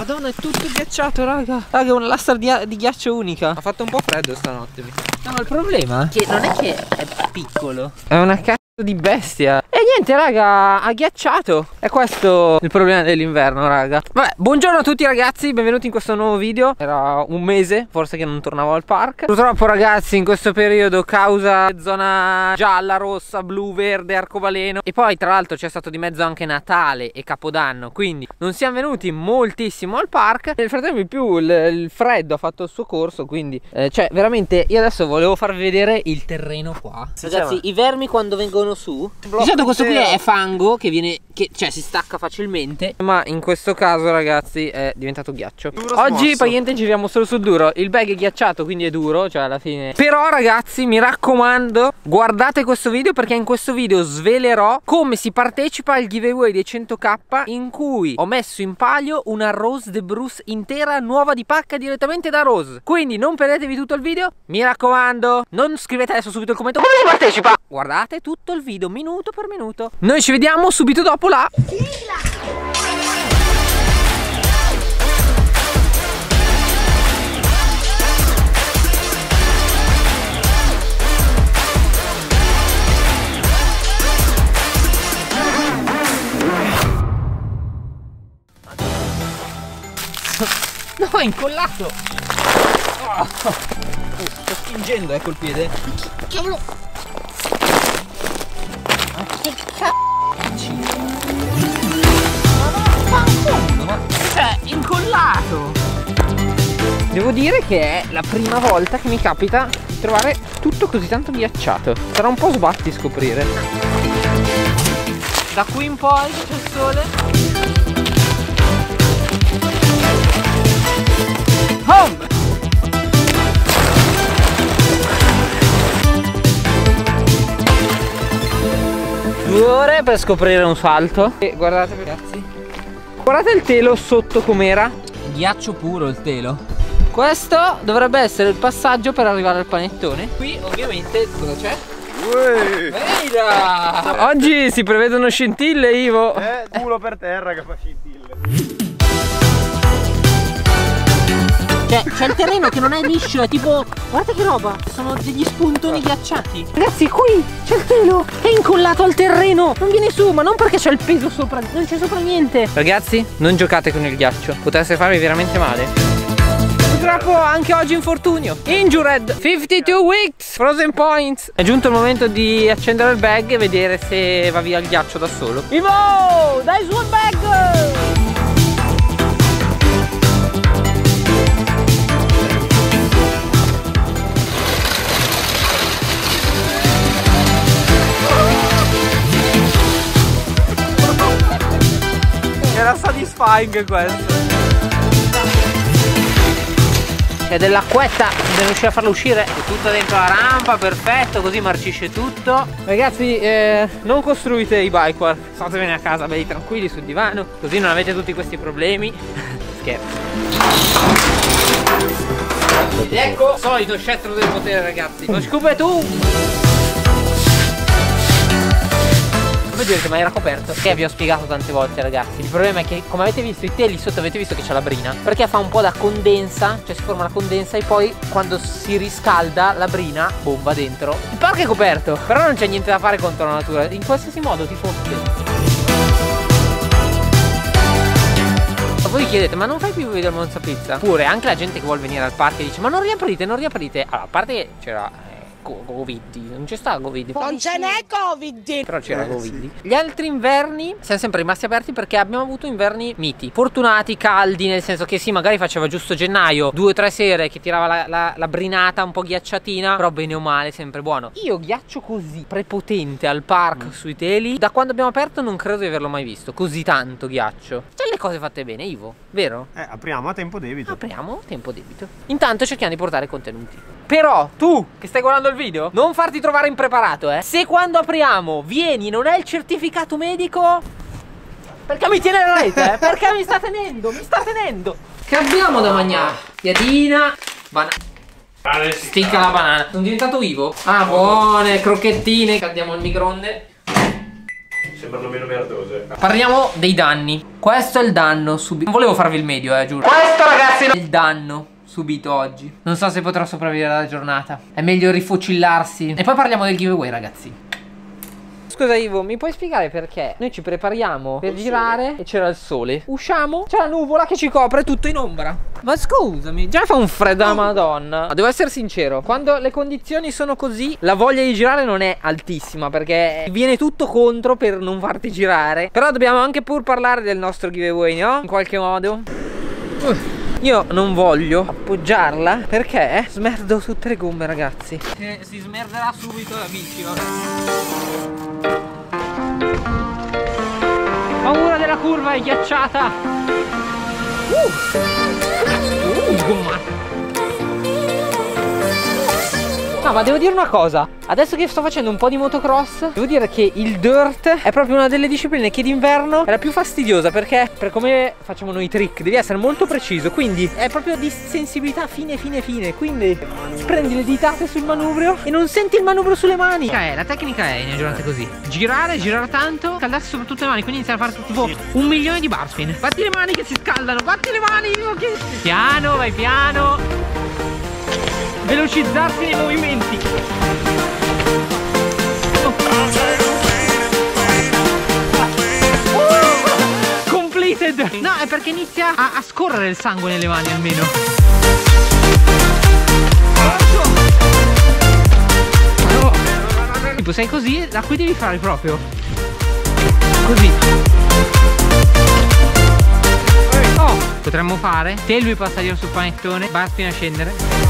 Madonna, è tutto ghiacciato, raga. Raga, è una lastra di ghiaccio unica. Ha fatto un po' freddo stanotte. No, ma il problema è che non è che è piccolo, è una cazzo di bestia. E niente, raga, ha ghiacciato. È questo il problema dell'inverno, raga. Vabbè, buongiorno a tutti ragazzi, benvenuti in questo nuovo video. Era un mese forse che non tornavo al park. Purtroppo ragazzi, in questo periodo causa zona gialla, rossa, blu, verde, arcobaleno. E poi tra l'altro c'è stato di mezzo anche Natale e Capodanno, quindi non siamo venuti moltissimo al park. Nel frattempo in più il freddo ha fatto il suo corso, quindi cioè veramente io adesso volevo farvi vedere il terreno qua. Ragazzi, i vermi quando vengono su, di solito questo qui è fango che viene, cioè si stacca facilmente, ma in questo caso ragazzi è diventato ghiaccio. Oggi praticamente giriamo solo sul duro. Il bag è ghiacciato, quindi è duro, cioè alla fine. Però ragazzi, mi raccomando, guardate questo video, perché in questo video svelerò come si partecipa al giveaway dei 100k, in cui ho messo in palio una Rose de Bruce intera, nuova di pacca, direttamente da Rose. Quindi non perdetevi tutto il video, mi raccomando. Non scrivete adesso subito il commento come si partecipa, guardate tutto il video minuto per minuto. Noi ci vediamo subito dopo la no, è incollato. Oh, sto spingendo col piede. Che cavolo. Ma che cazzo? Ma cioè, incollato. Devo dire che è la prima volta che mi capita di trovare tutto così tanto ghiacciato. Sarà un po' sbatti scoprire. Da qui in poi c'è il sole. Home! 2 ore per scoprire un salto. E guardate ragazzi, guardate il telo sotto com'era. Ghiaccio puro il telo. Questo dovrebbe essere il passaggio per arrivare al panettone. Qui ovviamente cosa c'è? Eida! Oggi si prevedono scintille, Ivo. Culo per terra che fa scintille. Cioè, c'è il terreno che non è liscio, è tipo, guarda che roba, sono degli spuntoni ghiacciati. Ragazzi, qui c'è il telo, è incollato al terreno, non viene su, ma non perché c'è il peso sopra, non c'è sopra niente. Ragazzi, non giocate con il ghiaccio, potreste farvi veramente male. Purtroppo anche oggi infortunio. Injured, 52 weeks, frozen points. È giunto il momento di accendere il bag e vedere se va via il ghiaccio da solo. Ivo, dai su il bag! Era satisfying questo. C'è dell'acquetta, bisogna riuscire a farlo uscire. È tutto dentro la rampa, perfetto, così marcisce tutto. Ragazzi, non costruite i bike park, statevene a casa belli tranquilli sul divano, così non avete tutti questi problemi. Scherzo. Ed ecco, solito scettro del potere ragazzi. Lo scoop è tu! Direte, ma era coperto, che vi ho spiegato tante volte ragazzi. Il problema è che, come avete visto, i teli sotto avete visto che c'è la brina, perché fa un po' da condensa, cioè si forma la condensa e poi quando si riscalda la brina bomba dentro. Il parco è coperto, però non c'è niente da fare contro la natura, in qualsiasi modo ti fotte. Ma voi chiedete, ma non fai più video al Monza Pizza? Oppure anche la gente che vuole venire al parco e dice, ma non riaprite, non riaprite. Allora, a parte che c'era Covid, non c'è sta Covid, non ce n'è Covid, però c'era Covid. Gli altri inverni siamo sempre rimasti aperti perché abbiamo avuto inverni miti, fortunati, caldi, nel senso che sì, magari faceva giusto gennaio, 2 o 3 sere che tirava la brinata un po' ghiacciatina, però bene o male sempre buono. Io ghiaccio così prepotente al park sui teli, da quando abbiamo aperto non credo di averlo mai visto, così tanto ghiaccio. C'è le cose fatte bene, Ivo, vero? Apriamo a tempo debito. Apriamo a tempo debito. Intanto cerchiamo di portare contenuti. Però tu che stai guardando il video, non farti trovare impreparato, Se quando apriamo vieni, non è il certificato medico, perché mi tiene la rete, perché mi sta tenendo, Che abbiamo da mangiare? Piadina, banana. Sticca la banana. Sono diventato vivo? Ah, buone, crocchettine. Caldiamo il microonde. Sembrano meno merdose. Parliamo dei danni. Questo è il danno subito. Non volevo farvi il medio, giuro. Questo, ragazzi, è il danno subito oggi. Non so se potrò sopravvivere alla giornata. È meglio rifocillarsi. E poi parliamo del giveaway, ragazzi. Scusa Ivo, mi puoi spiegare perché noi ci prepariamo per girare e c'era il sole? Usciamo, c'è la nuvola che ci copre tutto in ombra. Ma scusami, già fa un freddo alla Madonna. Devo essere sincero, quando le condizioni sono così, la voglia di girare non è altissima, perché viene tutto contro per non farti girare. Però dobbiamo anche pur parlare del nostro giveaway, no? In qualche modo. Io non voglio appoggiarla perché smerdo tutte le gomme, ragazzi. Si smerderà subito la bici, vabbè. Paura della curva, è ghiacciata. Gomma. No, ma devo dire una cosa. Adesso che sto facendo un po' di motocross, devo dire che il dirt è proprio una delle discipline che d'inverno è la più fastidiosa, perché per come facciamo noi i trick devi essere molto preciso, quindi è proprio di sensibilità fine. Quindi prendi le ditate sul manubrio e non senti il manubrio sulle mani. La tecnica è in giornate così: girare tanto, scaldarsi soprattutto le mani, quindi iniziare a fare tipo 1 milione di barspin. Batti le mani che si scaldano, batti le mani, piano, vai piano. Velocizzarsi nei movimenti. Completed. No, è perché inizia a scorrere il sangue nelle mani almeno. No. Tipo sei così, da qui devi fare proprio così. Oh, potremmo fare te e lui passare sul panettone, barspin a scendere.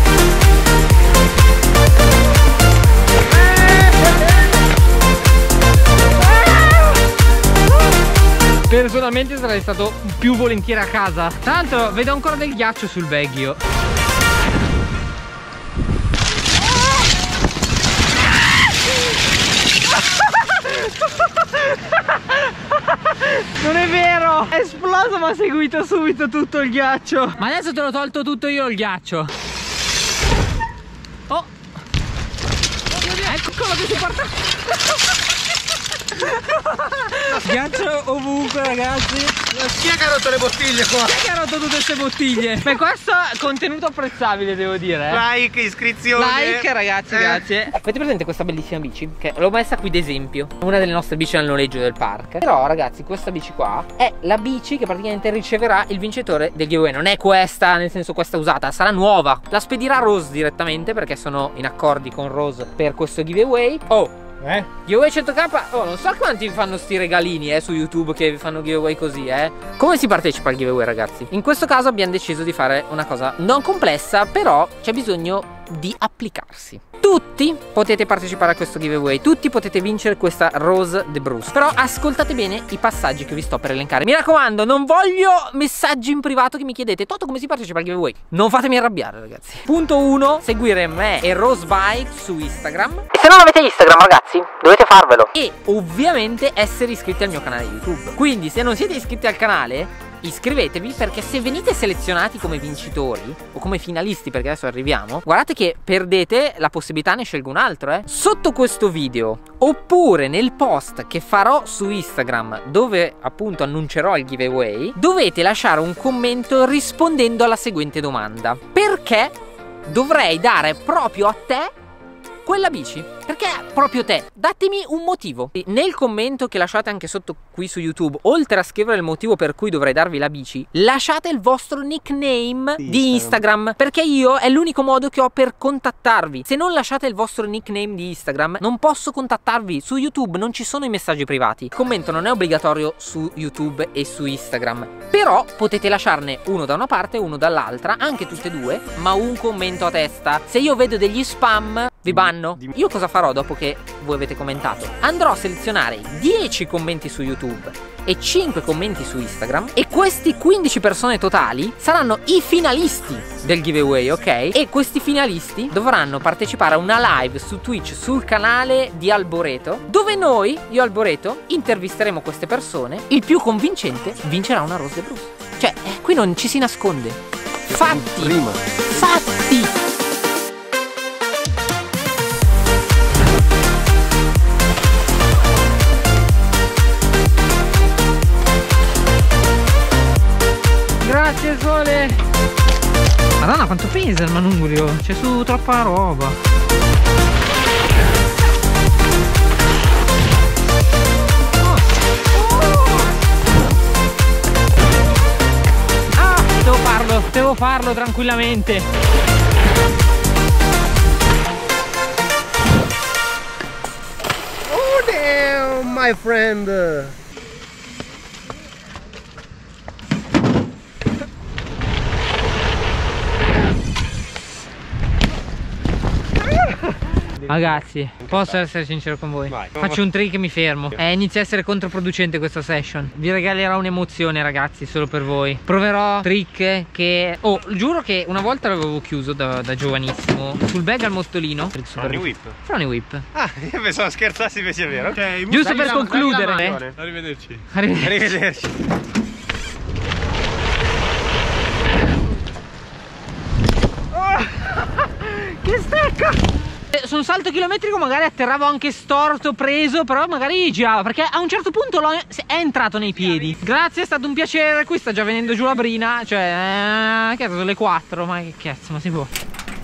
Personalmente sarei stato più volentieri a casa. Tra l'altro vedo ancora del ghiaccio sul bag io. Non è vero! È esploso, ma ha seguito subito tutto il ghiaccio. Ma adesso te l'ho tolto tutto io il ghiaccio. Oh! Ecco quello che si porta. Ghiaccio ovunque, ragazzi. Chi è che ha rotto le bottiglie qua? Chi è che ha rotto tutte queste bottiglie? Beh, questo è contenuto apprezzabile, devo dire. Like, iscrizione. Like, ragazzi, grazie. Avete presente questa bellissima bici? Che l'ho messa qui d'esempio. Una delle nostre bici al noleggio del park. Però, ragazzi, questa bici qua è la bici che praticamente riceverà il vincitore del giveaway. Non è questa, nel senso questa usata, sarà nuova. La spedirà Rose direttamente, perché sono in accordi con Rose per questo giveaway. Giveaway 100k. Oh, non so quanti fanno sti regalini su YouTube che fanno giveaway così. Come si partecipa al giveaway, ragazzi? In questo caso abbiamo deciso di fare una cosa non complessa, però c'è bisogno di applicarsi. Tutti potete partecipare a questo giveaway, tutti potete vincere questa Rose de Bruce. Però ascoltate bene i passaggi che vi sto per elencare. Mi raccomando, non voglio messaggi in privato che mi chiedete: Toto, come si partecipa al giveaway? Non fatemi arrabbiare, ragazzi. Punto 1: seguire me e Rose Bike su Instagram. E se non avete Instagram, ragazzi, dovete farvelo. E ovviamente essere iscritti al mio canale YouTube. Quindi se non siete iscritti al canale, iscrivetevi, perché se venite selezionati come vincitori o come finalisti, perché adesso arriviamo, guardate che perdete la possibilità, ne scelgo un altro sotto questo video, oppure nel post che farò su Instagram, dove appunto annuncerò il giveaway, dovete lasciare un commento rispondendo alla seguente domanda: perché dovrei dare proprio a te quella bici? Perché proprio te? Datemi un motivo. Nel commento che lasciate anche sotto qui su YouTube, oltre a scrivere il motivo per cui dovrei darvi la bici, lasciate il vostro nickname di Instagram, perché io è l'unico modo che ho per contattarvi. Se non lasciate il vostro nickname di Instagram, non posso contattarvi. Su YouTube non ci sono i messaggi privati. Il commento non è obbligatorio su YouTube e su Instagram, però potete lasciarne uno da una parte e uno dall'altra, anche tutte e due, ma un commento a testa. Se io vedo degli spam, vi banno. Io cosa farò dopo che voi avete commentato? Andrò a selezionare 10 commenti su YouTube e 5 commenti su Instagram, e questi 15 persone totali saranno i finalisti del giveaway, ok? E questi finalisti dovranno partecipare a una live su Twitch sul canale di Alboreto, dove noi, io e Alboreto, intervisteremo queste persone. Il più convincente vincerà una Rose de Bruce. Cioè, qui non ci si nasconde. Fatti! Fatti! quanto pesa il manubrio? C'è su troppa roba. Ah, devo farlo tranquillamente. Oh damn, my friend. Ragazzi, posso essere sincero con voi? Vai. Faccio un trick e mi fermo. Inizia a essere controproducente questa session. Vi regalerò un'emozione, ragazzi, solo per voi. Proverò trick che... Oh, giuro che una volta l'avevo chiuso da giovanissimo. Sul bag al mostolino. Frony whip. Frony whip. Ah, io pensavo scherzassi invece è vero. Ok, giusto per concludere. Arrivederci. Arrivederci. Che stecca! Su un salto chilometrico magari atterravo anche storto, preso, però magari girava, perché a un certo punto è entrato nei piedi. Grazie, è stato un piacere. Qui sta già venendo giù la brina. Cioè, che sono le 4, ma che cazzo, ma si può.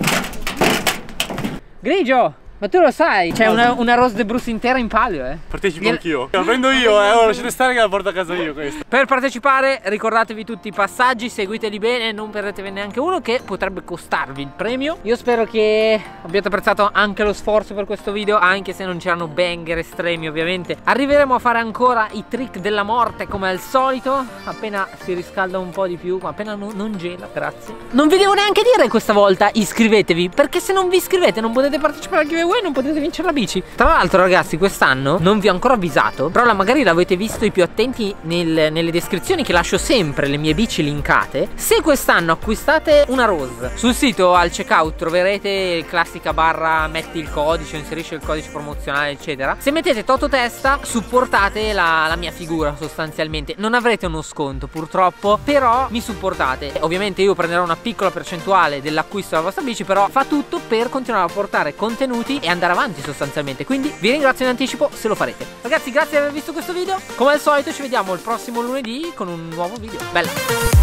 Grigio, ma tu lo sai, c'è una Rose de Bruce intera in palio, Partecipo anch'io. La prendo io, ora lasciate stare che la porto a casa io questa. Per partecipare ricordatevi tutti i passaggi, seguiteli bene, non perdetevi neanche uno che potrebbe costarvi il premio. Io spero che abbiate apprezzato anche lo sforzo per questo video, anche se non c'erano banger estremi ovviamente. Arriveremo a fare ancora i trick della morte come al solito, appena si riscalda un po' di più, ma appena non gela, grazie. Non vi devo neanche dire questa volta iscrivetevi, perché se non vi iscrivete non potete partecipare al giveaway, non potete vincere la bici. Tra l'altro ragazzi, quest'anno non vi ho ancora avvisato, però magari l'avete visto i più attenti nelle descrizioni che lascio sempre le mie bici linkate. Se quest'anno acquistate una Rose, sul sito al checkout troverete classica barra metti il codice, inserisci il codice promozionale eccetera. Se mettete Toto Testa supportate la mia figura sostanzialmente. Non avrete uno sconto purtroppo, però mi supportate. Ovviamente io prenderò una piccola percentuale dell'acquisto della vostra bici, però fa tutto per continuare a portare contenuti e andare avanti sostanzialmente. Quindi vi ringrazio in anticipo se lo farete. Ragazzi, grazie di aver visto questo video. Come al solito ci vediamo il prossimo lunedì con un nuovo video. Bella!